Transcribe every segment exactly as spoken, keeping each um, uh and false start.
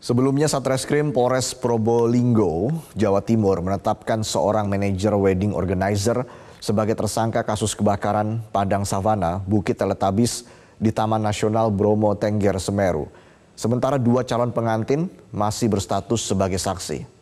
Sebelumnya Satreskrim Polres Probolinggo, Jawa Timur menetapkan seorang manajer wedding organizer sebagai tersangka kasus kebakaran Padang Savana, Bukit Teletabis di Taman Nasional Bromo Tengger Semeru. Sementara dua calon pengantin masih berstatus sebagai saksi.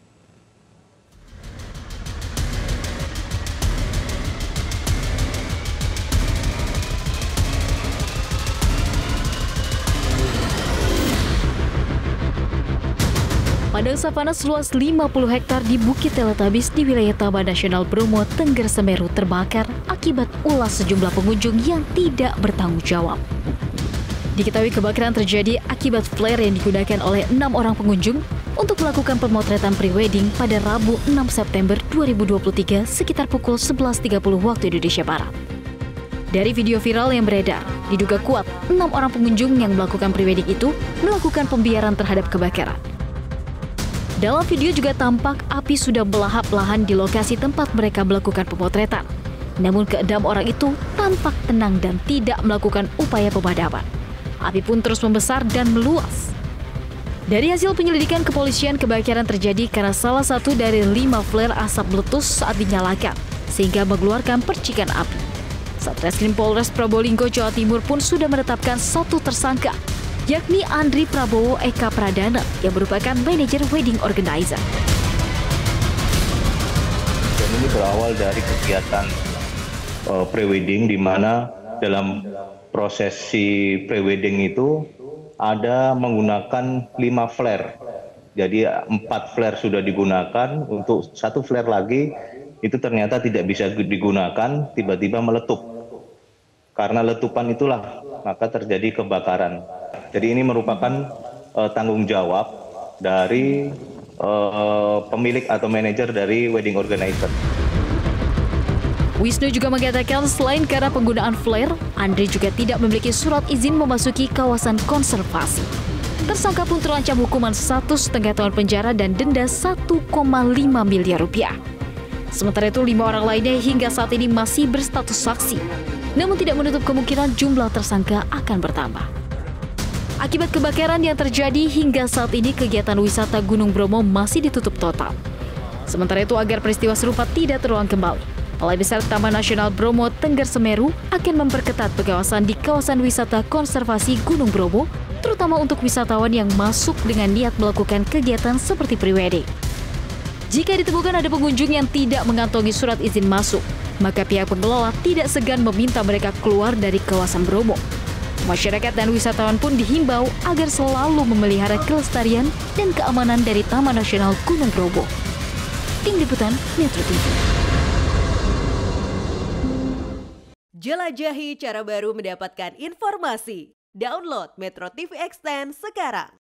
Padang savana seluas lima puluh hektar di Bukit Teletabis di wilayah Taman Nasional Bromo Tengger Semeru terbakar akibat ulah sejumlah pengunjung yang tidak bertanggung jawab. Diketahui kebakaran terjadi akibat flare yang digunakan oleh enam orang pengunjung untuk melakukan pemotretan pre-wedding pada Rabu enam September dua ribu dua puluh tiga sekitar pukul sebelas tiga puluh waktu Indonesia Barat. Dari video viral yang beredar, diduga kuat enam orang pengunjung yang melakukan pre-wedding itu melakukan pembiaran terhadap kebakaran. Dalam video juga tampak api sudah melahap-lahan di lokasi tempat mereka melakukan pemotretan. Namun keenam orang itu tampak tenang dan tidak melakukan upaya pemadaman. Api pun terus membesar dan meluas. Dari hasil penyelidikan kepolisian, kebakaran terjadi karena salah satu dari lima flare asap meletus saat dinyalakan, sehingga mengeluarkan percikan api. Satreskrim Polres Probolinggo, Jawa Timur pun sudah menetapkan satu tersangka, yakni Andri Prabowo Eka Pradana yang merupakan manajer wedding organizer. Dan ini berawal dari kegiatan uh, pre-wedding di mana dalam prosesi pre-wedding itu ada menggunakan lima flare. Jadi empat flare sudah digunakan, untuk satu flare lagi itu ternyata tidak bisa digunakan, tiba-tiba meletup. Karena letupan itulah maka terjadi kebakaran. Jadi ini merupakan uh, tanggung jawab dari uh, pemilik atau manajer dari wedding organizer. Wisnu juga mengatakan selain karena penggunaan flare, Andri juga tidak memiliki surat izin memasuki kawasan konservasi. Tersangka pun terancam hukuman satu setengah tahun penjara dan denda satu koma lima miliar rupiah. Sementara itu lima orang lainnya hingga saat ini masih berstatus saksi, namun tidak menutup kemungkinan jumlah tersangka akan bertambah. Akibat kebakaran yang terjadi hingga saat ini kegiatan wisata Gunung Bromo masih ditutup total. Sementara itu agar peristiwa serupa tidak terulang kembali, Balai Besar Taman Nasional Bromo Tengger Semeru akan memperketat pengawasan di kawasan wisata konservasi Gunung Bromo, terutama untuk wisatawan yang masuk dengan niat melakukan kegiatan seperti pre-wedding. Jika ditemukan ada pengunjung yang tidak mengantongi surat izin masuk, maka pihak pengelola tidak segan meminta mereka keluar dari kawasan Bromo. Masyarakat dan wisatawan pun dihimbau agar selalu memelihara kelestarian dan keamanan dari Taman Nasional Gunung Bromo. Tim Liputan Metro T V. Jelajahi cara baru mendapatkan informasi. Download Metro T V Extend sekarang.